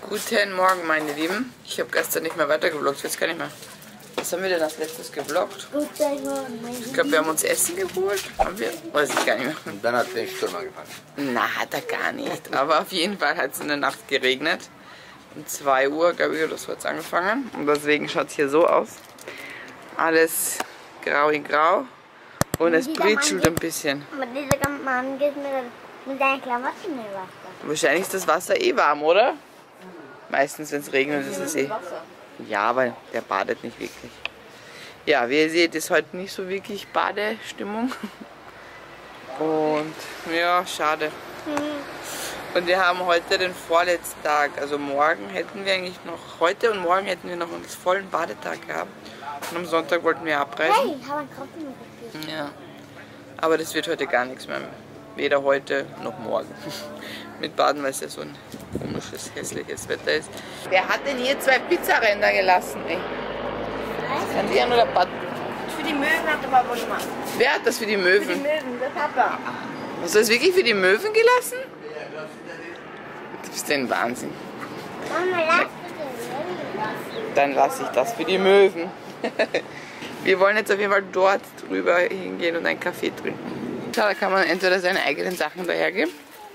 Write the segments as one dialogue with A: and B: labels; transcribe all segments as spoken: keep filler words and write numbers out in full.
A: Guten Morgen, meine Lieben. Ich habe gestern nicht mehr weitergevloggt, jetzt kann ich mehr. Was haben wir denn als letztes gevloggt?
B: Guten Morgen, meine
A: Ich glaube, wir haben uns Essen geholt. Haben wir? Weiß ich gar nicht mehr.
C: Und dann hat der Sturm angefangen.
A: Na, hat er gar nicht. Aber auf jeden Fall hat es in der Nacht geregnet. Um zwei Uhr, glaube ich, oder so hat es angefangen. Und deswegen schaut es hier so aus. Alles grau in grau. Und es britschelt ein bisschen.
B: Aber dieser Mann geht mit, mit seinen Klamotten in Wasser.
A: Wahrscheinlich ist das Wasser eh warm, oder? Meistens, wenn es regnet, ist es eh. Ja, aber der badet nicht wirklich. Ja, wie ihr seht, ist heute nicht so wirklich Badestimmung. Und ja, schade. Und wir haben heute den vorletzten Tag. Also morgen hätten wir eigentlich noch, heute und morgen hätten wir noch einen vollen Badetag gehabt. Und am Sonntag wollten wir abreisen.
B: Hey, ich habe einen Kopf mitgekriegt.
A: Ja. Aber das wird heute gar nichts mehr. Weder heute noch morgen. Mit Baden, weil es ja so ein komisches, hässliches Wetter ist. Wer hat denn hier zwei Pizzaränder gelassen? Ey? Kann die oder Bad?
B: Für die Möwen hat der Papa gemacht.
A: Wer hat das für die
B: Für die
A: Möwen?
B: Möwen, der Papa.
A: Hast du das wirklich für die Möwen gelassen? Du bist ein Wahnsinn.
B: Mama, lass bitte.
A: Dann lasse ich das für die Möwen. Wir wollen jetzt auf jeden Fall dort drüber hingehen und einen Kaffee trinken. Da kann man entweder seine eigenen Sachen dahergeben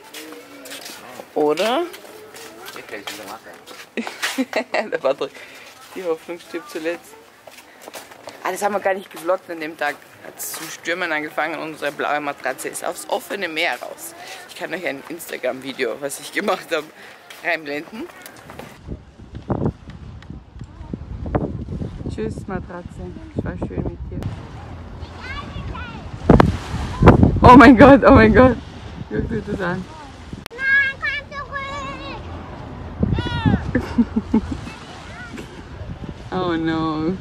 A: oder der Patrick, die Hoffnung stirbt zuletzt. Ah, das haben wir gar nicht gevloggt an dem Tag. Hat es zum Stürmen angefangen und unsere blaue Matratze ist aufs offene Meer raus. Ich kann euch ein Instagram-Video, was ich gemacht habe, reinblenden. Tschüss Matratze, es war schön mit dir. Oh mein Gott, oh mein Gott. Guck dir das an.
B: Nein, komm zurück!
A: Oh no.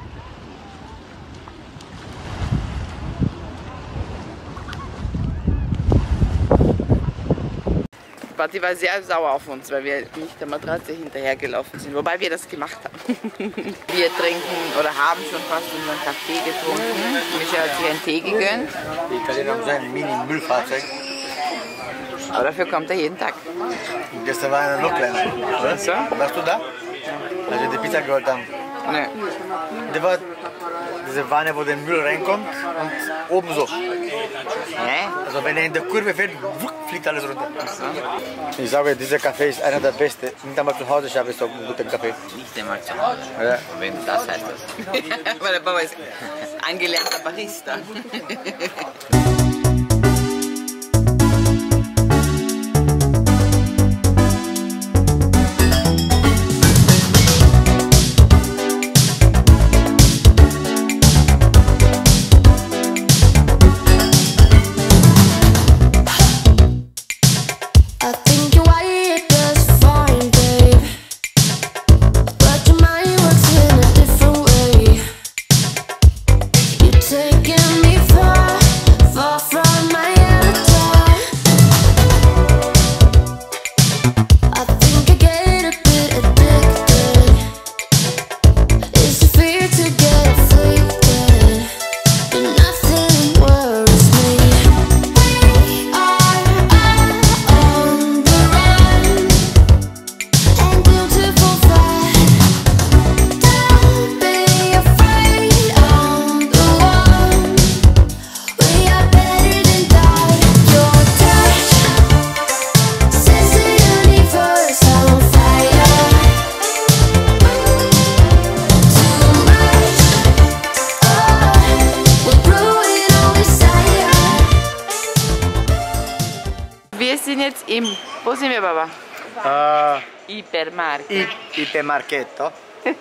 A: Patti war sehr sauer auf uns, weil wir nicht der Matratze hinterhergelaufen sind, wobei wir das gemacht haben. Wir trinken oder haben schon fast unseren Kaffee getrunken. Micha hat sich einen Tee gegönnt.
C: Die Italiener haben so ein Mini-Müllfahrzeug.
A: Aber dafür kommt er jeden Tag.
C: Und gestern war einer noch kleiner. Oder?
A: So?
C: Warst du da? Als wir die Pizza geholt haben.
A: Nee.
C: Das war diese Wanne, wo der Müll reinkommt und oben so.
A: Hä?
C: Also wenn er in der Kurve fährt, wupp, fliegt alles runter.
A: So.
C: Ich sage, dieser Kaffee ist einer der besten. Nicht einmal zu Hause schaffe ich so einen guten Kaffee.
A: Nicht einmal zu Hause.
C: Ja.
A: Wenn das heißt das. Weil der Papa ist angelernter Barista. Wir sind jetzt im, wo sind wir, Baba?
C: Uh,
A: Ipermarkt.
C: Ipermarketto.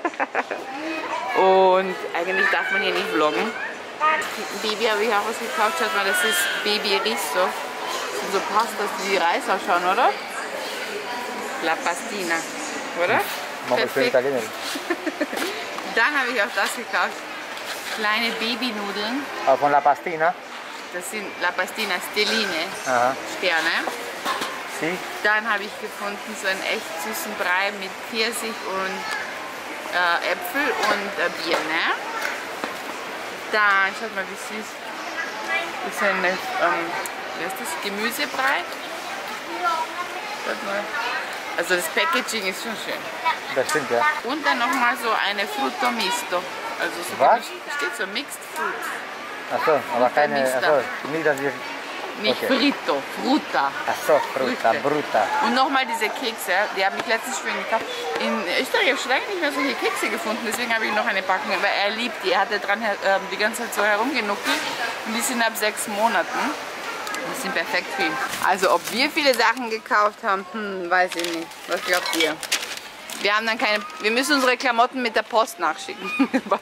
A: Und eigentlich darf man hier nicht vloggen. Baby habe ich auch was gekauft, schaut mal, das ist Baby Riso. Das sind so Pastas, die wie Reis ausschauen, oder? La Pastina, oder? Perfekt. Dann habe ich auch das gekauft, kleine Babynudeln.
C: Uh, con la pastina?
A: Das sind La Pastina Stelline,
C: Aha.
A: Sterne.
C: Sí.
A: Dann habe ich gefunden so einen echt süßen Brei mit Pfirsich und äh, Äpfel und äh, Birne. Dann, schaut mal wie süß, das ist eine, ähm, wie heißt das, Gemüsebrei. Schaut mal. Also das Packaging ist schon schön.
C: Das stimmt, ja.
A: Und dann nochmal so eine Frutto Misto. Also so
C: Was?
A: gemischt- steht so Mixed Fruit.
C: Achso, aber keine,
A: Mixta.
C: achso, nicht, dass wir...
A: Nicht
C: Okay.
A: Frito, Fruta.
C: Achso, Fruta,
A: Früchte.
C: Bruta.
A: Und nochmal diese Kekse, die habe ich letztens für ihn gekauft. In Österreich habe ich schon lange nicht mehr solche Kekse gefunden, deswegen habe ich noch eine Packung, weil er liebt die. Er hat da dran äh, die ganze Zeit so herumgenuckelt und die sind ab sechs Monaten. Die sind perfekt für ihn. Also ob wir viele Sachen gekauft haben, hm, weiß ich nicht. Was glaubt ihr? Wir haben dann keine, wir müssen unsere Klamotten mit der Post nachschicken.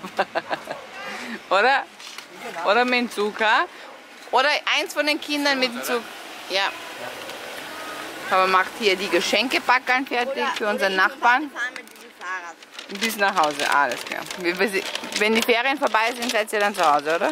A: Oder? Oder mit dem Zug, ha? Oder eins von den Kindern mit dem Zug. Ja. Papa macht hier die Geschenkepackern fertig für unseren Nachbarn. Bis nach Hause, alles klar. Wenn die Ferien vorbei sind, seid ihr dann zu Hause, oder?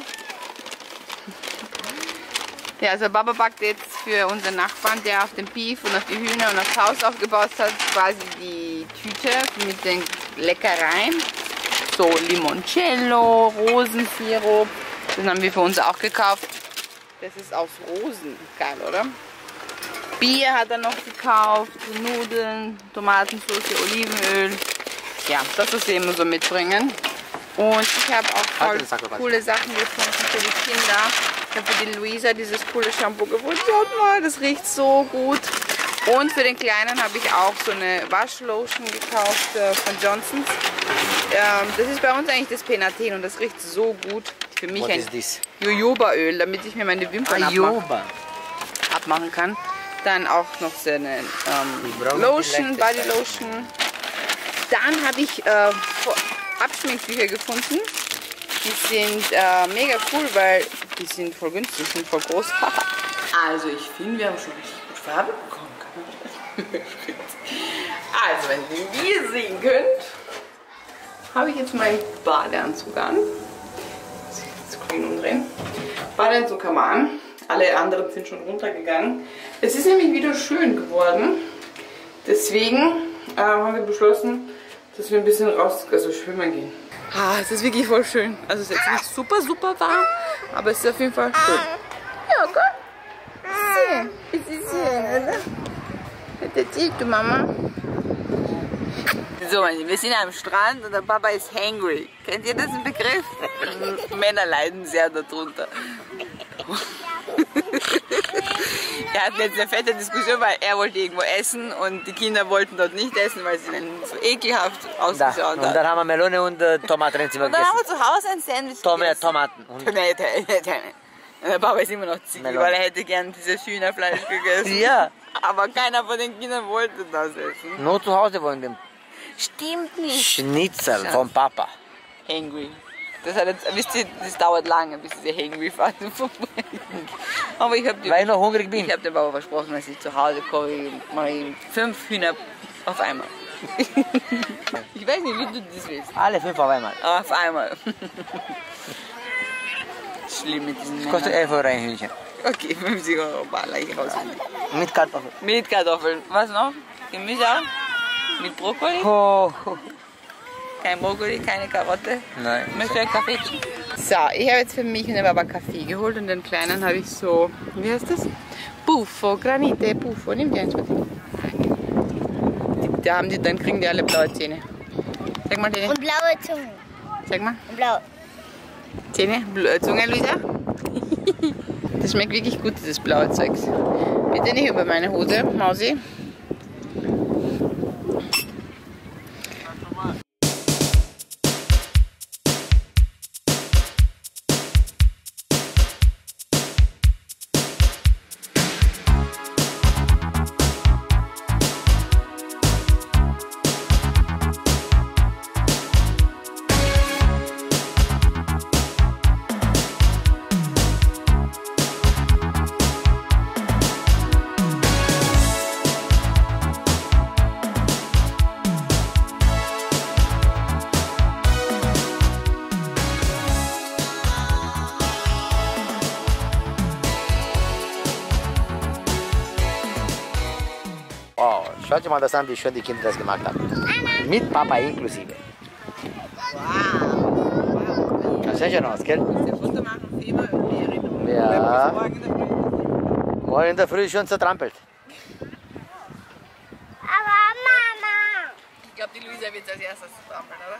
A: Ja, also Papa backt jetzt für unseren Nachbarn, der auf den Beef und auf die Hühner und aufs Haus aufgebaut hat, quasi die Tüte mit den Leckereien. So Limoncello, Rosensirup. Das haben wir für uns auch gekauft. Das ist aus Rosen. Geil, oder? Bier hat er noch gekauft, Nudeln, Tomatensauce, Olivenöl. Ja, das, was wir immer so mitbringen. Und ich habe auch voll coole Sachen gefunden für die Kinder. Ich habe für die Luisa dieses coole Shampoo gefunden. Schaut mal, das riecht so gut. Und für den Kleinen habe ich auch so eine Waschlotion gekauft äh, von Johnsons. Ähm, das ist bei uns eigentlich das Penaten und das riecht so gut. Für mich
C: What
A: ein
C: is this?
A: Jojobaöl, damit ich mir meine Wimpern abmachen,
C: Ayoba.
A: abmachen kann. Dann auch noch so eine ähm, Lotion, Body Lotion. Dann habe ich äh, Abschminkbücher gefunden. Die sind äh, mega cool, weil die sind voll günstig, sind voll groß. Also ich finde, wir haben schon richtig gut Farbe bekommen. Also wenn ihr hier sehen könnt, habe ich jetzt meinen Badeanzug an. Screen umdrehen. Badeanzug haben wir an. Alle anderen sind schon runtergegangen. Es ist nämlich wieder schön geworden. Deswegen äh, haben wir beschlossen, dass wir ein bisschen raus, also schwimmen gehen. Ah, es ist wirklich voll schön. Also es ist jetzt nicht super, super warm, aber es ist auf jeden Fall schön. Ja, gut. Schön. Es ist schön, oder? Was erzählst du, Mama? So, wir sind am Strand und der Papa ist hangry. Kennt ihr diesen Begriff? Männer leiden sehr darunter. Er hat jetzt eine fette Diskussion, weil er wollte irgendwo essen und die Kinder wollten dort nicht essen, weil sie dann so ekelhaft ausgeschaut haben.
C: Und dann haben wir Melone und äh, Tomaten im Zimmer
A: Und dann haben
C: gegessen.
A: wir zu Hause ein Sandwich
C: Tome,
A: gegessen.
C: Tomaten. Und
A: Tomate, Tomate. Und der Papa ist immer noch zickig,
C: Melone.
A: weil er hätte gern dieses Hühnerfleisch gegessen.
C: Ja.
A: Aber keiner von den Kindern wollte das essen.
C: nur zu Hause wollen wir
A: Stimmt nicht.
C: Schnitzel vom Papa.
A: Hangry. Das hat jetzt, wisst ihr, das dauert lange, bis diese Hangry-Phase vorbei ist. Aber ich habe
C: Weil ich noch hungrig bin.
A: ich hab dem Papa versprochen, dass ich zu Hause komme, mache ich fünf Hühner auf einmal. Ich weiß nicht, wie du das willst.
C: Alle fünf auf einmal.
A: Aber auf einmal. Schlimm mit diesen
C: Das kostet
A: Männern.
C: elf Euro ein Hühnchen.
A: Okay, fünfzig Euro Baller ich raus.
C: Mit Kartoffeln.
A: Mit Kartoffeln. Was noch? Gemüse auch? Mit Brokkoli?
C: Oh, oh.
A: Kein Brokkoli, keine Karotte.
C: Nein.
A: Möchtest du einen Kaffee? So, ich habe jetzt für mich und den Papa Kaffee geholt und den Kleinen habe ich so, wie heißt das? Puffo, Granite, Puffo, nimm dir eins bitte. Die, da haben die, dann kriegen die alle blaue Zähne. Sag mal, Zähne.
B: Und blaue Zunge.
A: Sag mal.
B: Und blau.
A: Zähne, blaue Zunge, Luisa. Das schmeckt wirklich gut, dieses blaue Zeugs. Bitte nicht über meine Hose, Mausi.
C: Wow, schaut euch mal das an, wie schön die Kinder das gemacht haben. Mit Papa inklusive.
A: Wow.
C: Das sieht schon aus, gell?
A: Der Foto machen Fieber und die Erinnerung.
C: Ja.
A: Morgen in der Früh.
C: Morgen in der Früh schon zertrampelt.
B: Aber
A: glaube, die Luisa wird als erstes trampeln, oder?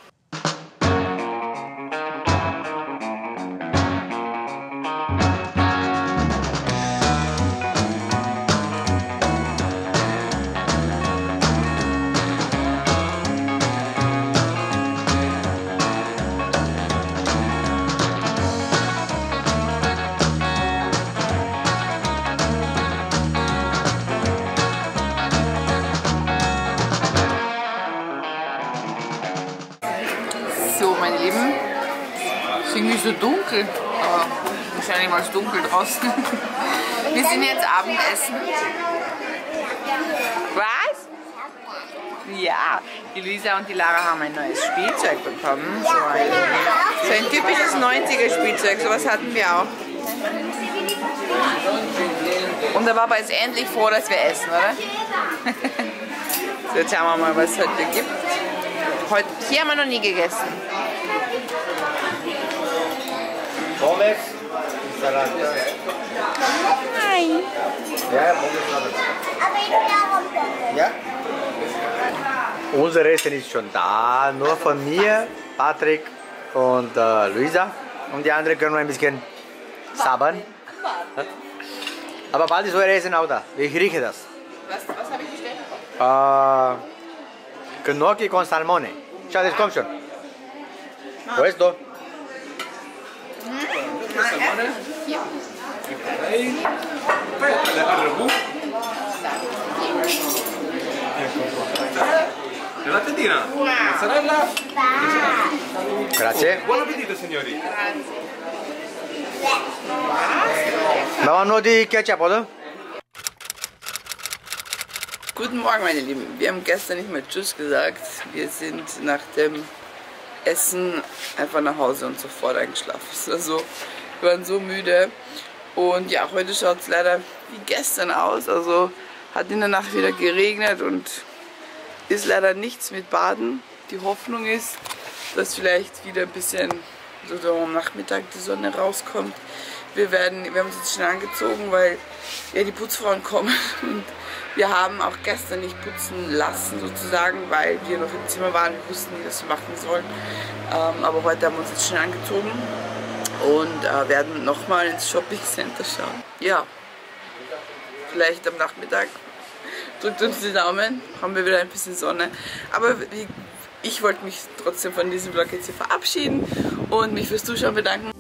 A: So, meine Lieben, es ist irgendwie so dunkel, aber wahrscheinlich mal es dunkel draußen. Wir sind jetzt Abendessen. Was? Ja, die Luisa und die Lara haben ein neues Spielzeug bekommen. So ein, so ein typisches neunziger Spielzeug, sowas hatten wir auch. Und der Papa ist endlich froh, dass wir essen, oder? So, jetzt schauen wir mal, was es heute gibt. Heute, hier haben wir noch nie gegessen.
C: Pommes, Salat.
B: Nein.
C: Ja, ja, Pommes, Salat.
B: Aber ich will auch Pommes.
C: Ja? Unser Essen ist schon da, nur von mir, Patrick und äh, Luisa. Und die anderen können wir ein bisschen sabbern. Aber bald ist euer Essen auch da. Ich rieche das.
A: Was, was habe ich bestellt?
C: Äh, Gnocchi con salmone. Schau, das kommt schon. Wo ist das?
D: Gelatina, mozzarella.
C: Grazie.
D: Buon appetito, signori.
C: Da war nur die Ketchup, oder?
A: Guten Morgen, meine Lieben. Wir haben gestern nicht mehr Tschüss gesagt. Wir sind nach dem Essen einfach nach Hause und sofort eingeschlafen. Also, wir waren so müde. Und ja, heute schaut es leider wie gestern aus. Also hat in der Nacht wieder geregnet und ist leider nichts mit Baden. Die Hoffnung ist, dass vielleicht wieder ein bisschen so am Nachmittag die Sonne rauskommt. Wir, werden, wir haben uns jetzt schnell angezogen, weil ja, die Putzfrauen kommen. Und wir haben auch gestern nicht putzen lassen, sozusagen, weil wir noch im Zimmer waren. Wir wussten nicht, was wir machen sollen. Ähm, aber heute haben wir uns jetzt schnell angezogen und äh, werden nochmal ins Shopping Center schauen. Ja, vielleicht am Nachmittag. Drückt uns die Daumen, haben wir wieder ein bisschen Sonne. Aber wie, ich wollte mich trotzdem von diesem Vlog jetzt hier verabschieden und mich fürs Zuschauen bedanken.